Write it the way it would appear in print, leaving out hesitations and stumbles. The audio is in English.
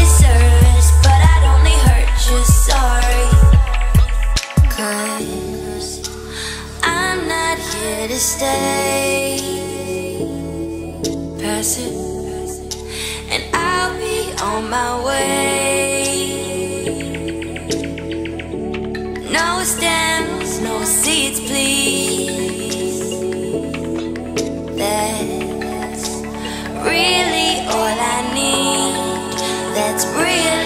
service, but I'd only hurt you, sorry. 'Cause I'm not here to stay. Pass it, and I'll be on my way. No stems, no seeds, please. That's really all I need. That's really